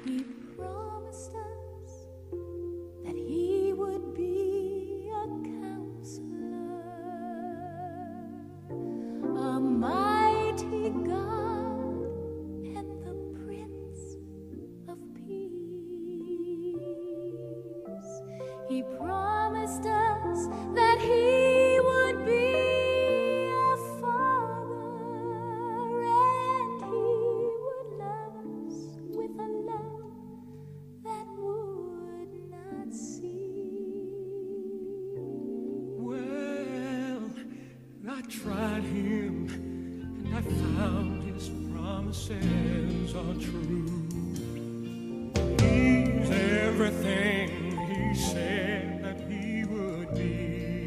He promised us that He would be a counselor, a mighty God, and the Prince of Peace. He promised us that He would be a Father, and He would love us with a love that would not cease. Well, I tried Him and I found His promises are true. He's everything He said that He would be.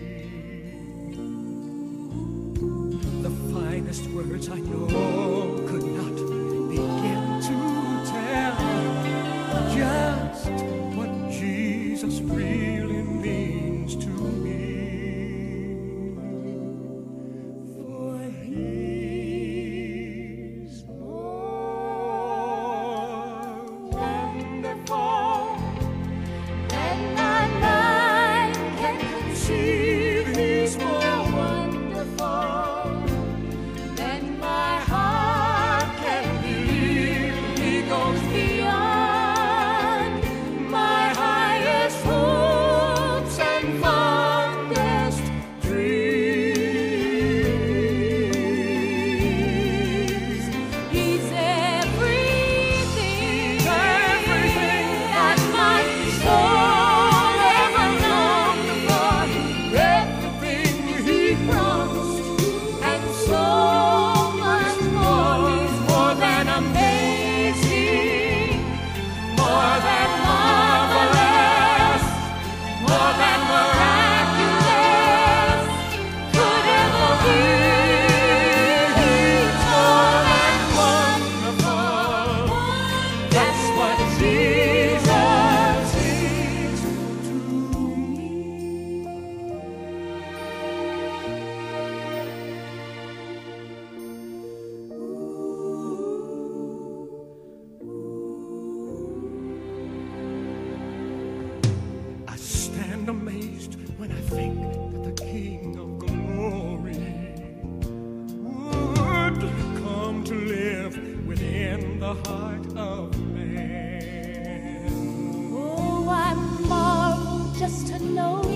The finest words I know could not begin to tell just what Jesus really means to me. For He's more wonderful And my mind can conceive. He's more wonderful than my heart can believe. He goes beyond my highest hopes and fondest dreams. He's everything that my soul ever longed for, everything He promised, and so much more. He's more than amazing, more than marvelous, more than miraculous could ever be. He's more than wonderful. That's what Jesus is to me. I stand amazed when I think that the King of Glory would come to live within the heart of man. Oh, I marvel just to know